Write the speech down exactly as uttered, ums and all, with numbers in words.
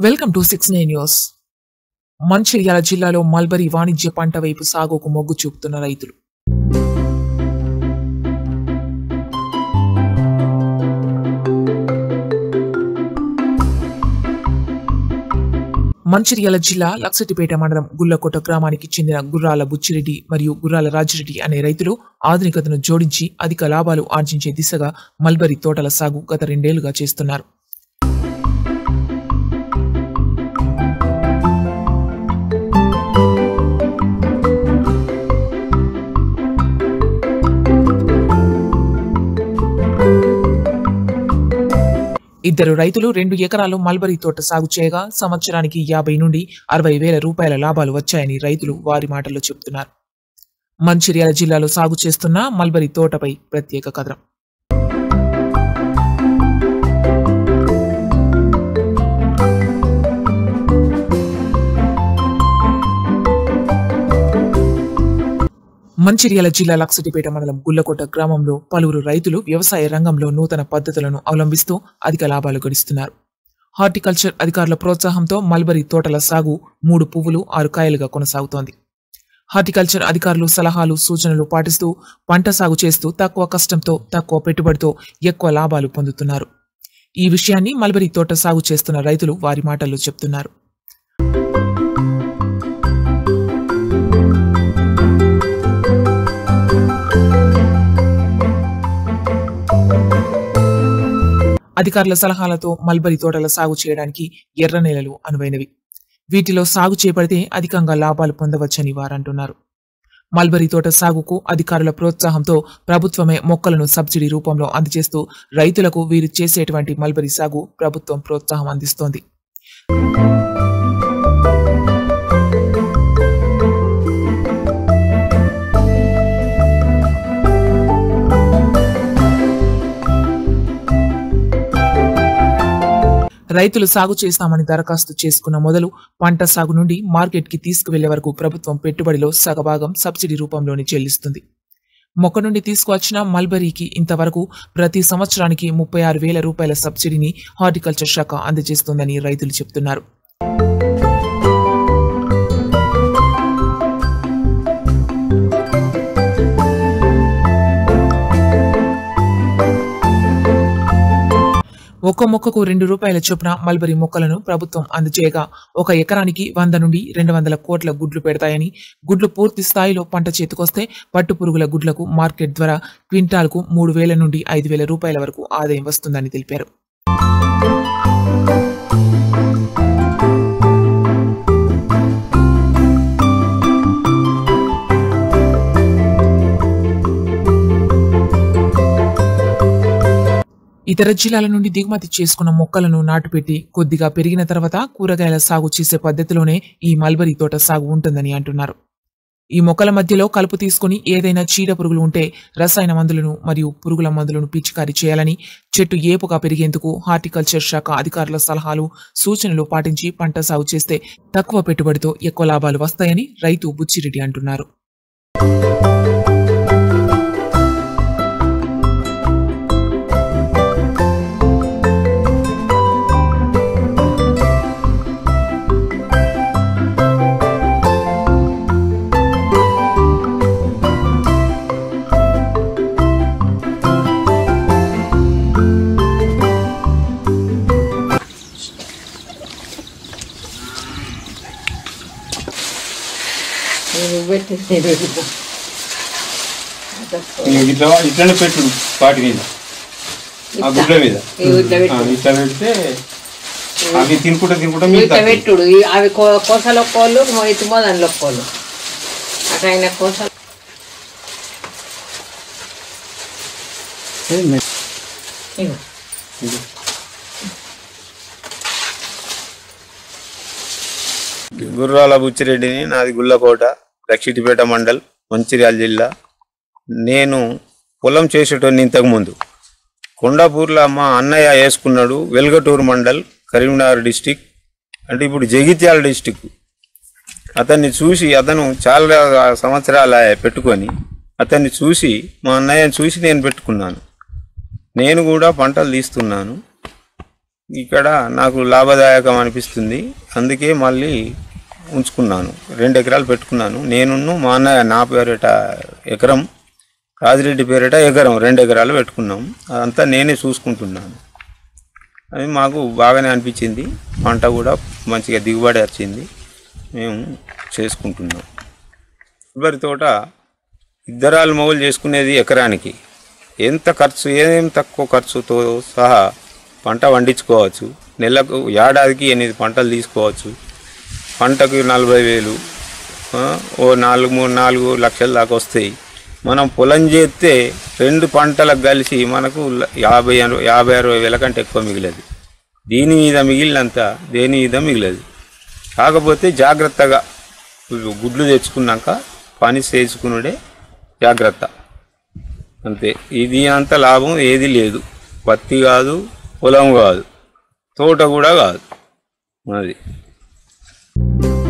Welcome to six nine news. Mancherial జిల్లాలో mulberry వాణిజ్య పంట వైపు సాగుకు మొగ్గు చూపుతున్న రైతులు. మంచిర్యాల జిల్లా లక్సటిపేట మండలం గుల్లకోట గ్రామానికి చెందిన గుర్రాల బుచ్చిరెడ్డి మరియు గుర్రాల రాజిరెడ్డి అనే రైతులు ఆధునికతను జోడించి అధిక లాభాలు ఆర్జించే దిశగా మల్బరీ తోటల సాగు గత రెండేళ్లుగా చేస్తున్నారు. ఇద్దరు రైతులు రెండు ఎకరాలు మల్బరీ తోట సాగు చేయగా సంవత్సరానికి యాభై నుండి అరవై వేల రూపాయల లాభాలు వచ్చాయని రైతులు వారి మాటల్లో చెబుతున్నారు. మంచిర్యాల జిల్లాలో సాగు చేస్తున్న మల్బరీ తోటపై ప్రత్యేక కథనం. మంచిర్యాల జిల్లా లక్సటిపేట మండలం గుల్లకోట గ్రామంలో పలువురు రైతులు వ్యవసాయ రంగంలో నూతన పద్ధతులను అవలంబిస్తూ అధిక లాభాలు గడిస్తున్నారు. హార్టికల్చర్ అధికారుల ప్రోత్సాహంతో మల్బరీ తోటల సాగు మూడు పువ్వులు ఆరు కాయలుగా కొనసాగుతోంది. హార్టికల్చర్ అధికారులు సలహాలు సూచనలు పాటిస్తూ పంట సాగు చేస్తూ తక్కువ కష్టంతో తక్కువ పెట్టుబడితో ఎక్కువ లాభాలు పొందుతున్నారు. ఈ విషయాన్ని మల్బరీ తోట సాగు చేస్తున్న రైతులు వారి మాటల్లో చెప్తున్నారు. అధికారుల సలహాలతో మల్బరీ తోటల సాగు చేయడానికి ఎర్ర నేలలు అనువైనవి. వీటిలో సాగు చేపడితే అధికంగా లాభాలు పొందవచ్చని వారంటున్నారు. మల్బరీ తోట సాగుకు అధికారుల ప్రోత్సాహంతో ప్రభుత్వమే మొక్కలను సబ్సిడీ రూపంలో అందజేస్తూ రైతులకు వీరు చేసేటువంటి మల్బరీ సాగు ప్రభుత్వం ప్రోత్సాహం అందిస్తోంది. రైతులు సాగు చేస్తామని దరఖాస్తు చేసుకున్న మొదలు పంట సాగు నుండి మార్కెట్కి తీసుకువెళ్లే వరకు ప్రభుత్వం పెట్టుబడిలో సగభాగం సబ్సిడీ రూపంలోనే చెల్లిస్తుంది. మొక్క నుండి తీసుకువచ్చిన మల్బరీకి ఇంతవరకు ప్రతి సంవత్సరానికి ముప్పై ఆరు వేల రూపాయల సబ్సిడీని హార్టికల్చర్ శాఖ అందజేస్తోందని రైతులు చెబుతున్నారు. ఒక్కో మొక్కకు రెండు రూపాయల చొప్పున మల్బరీ మొక్కలను ప్రభుత్వం అందజేయగా ఒక ఎకరానికి వంద నుండి రెండు వందల కోట్ల గుడ్లు పెడతాయని, గుడ్లు పూర్తి స్థాయిలో పంట చేతికొస్తే పట్టు పురుగుల గుడ్లకు మార్కెట్ ద్వారా క్వింటాల్కు మూడు వేల నుండి ఐదు వేల రూపాయల వరకు ఆదాయం వస్తుందని తెలిపారు. ఇతర జిల్లాల నుండి దిగుమతి చేసుకున్న మొక్కలను నాటుపెట్టి కొద్దిగా పెరిగిన తర్వాత కూరగాయల సాగు చేసే పద్ధతిలోనే ఈ మల్బరీ తోట సాగు ఉంటుందని అంటున్నారు. ఈ మొక్కల మధ్యలో కలుపు తీసుకుని ఏదైనా చీడ పురుగులు ఉంటే రసాయన మందులను మరియు పురుగుల మందులను పిచికారీ చేయాలని, చెట్టు ఏపుగా పెరిగేందుకు హార్టికల్చర్ శాఖ అధికారుల సలహాలు సూచనలు పాటించి పంట సాగు చేస్తే తక్కువ పెట్టుబడితో ఎక్కువ లాభాలు వస్తాయని రైతు బుచ్చిరెడ్డి అంటున్నారు. ఇట్లనే పెట్టుడు వాటి మీద ఆ గుడ్ల మీద ఇట్లా పెడితే అవి తినుకుంటా తినుకుంటా పెట్టుడు. అవి కోసలు ఒక్కోళ్ళు ఇటుమో దానిలో ఒక్కోళ్ళు అట్లా కోసలు గుర్రాల బుచ్చిరెడ్డిని, నాది గుల్లకోట, లక్సటిపేట మండల్, మంచిర్యాల జిల్లా. నేను పొలం చేసేటోని ఇంతకుముందు కొండాపూర్లో మా అన్నయ్య వేసుకున్నాడు. వెల్గటూరు మండల్, కరీంనగర్ డిస్టిక్, అంటే ఇప్పుడు జగిత్యాల డిస్టిక్. అతన్ని చూసి అతను చాలా సంవత్సరాలు పెట్టుకొని అతన్ని చూసి మా అన్నయ్యని చూసి నేను పెట్టుకున్నాను. నేను కూడా పంటలు తీస్తున్నాను. ఇక్కడ నాకు లాభదాయకం అనిపిస్తుంది, అందుకే మళ్ళీ ఉంచుకున్నాను. రెండు ఎకరాలు పెట్టుకున్నాను. నేను మా అన్నయ్య నా పేరిట ఎకరం, రాజిరెడ్డి పేరిట ఎకరం, రెండు ఎకరాలు పెట్టుకున్నాం. అదంతా నేనే చూసుకుంటున్నాను. అది మాకు బాగానే అనిపించింది. పంట కూడా మంచిగా దిగుబడి వచ్చింది. మేము చేసుకుంటున్నాం. కొబ్బరి తోట ఇద్దరాలు మొగలు చేసుకునేది ఎకరానికి. ఎంత ఖర్చు, ఏం తక్కువ ఖర్చుతో సహా పంట పండించుకోవచ్చు. నెలకు ఏడాదికి ఎనిమిది పంటలు తీసుకోవచ్చు. పంటకు నలభై వేలు ఓ నాలుగు మూడు నాలుగు లక్షల దాకా వస్తాయి. మనం పొలం చేస్తే రెండు పంటలకు కలిసి మనకు యాభై యాభై అరవై వేల కంటే ఎక్కువ మిగిలేదు. దీని మీద మిగిలినంత దేని మీద మిగిలేదు. కాకపోతే జాగ్రత్తగా గుడ్లు తెచ్చుకున్నాక పని చేసుకునుడే జాగ్రత్త, అంతే. ఇది అంత లాభం ఏది లేదు. పత్తి కాదు, పొలం కాదు, తోట కూడా కాదు అది.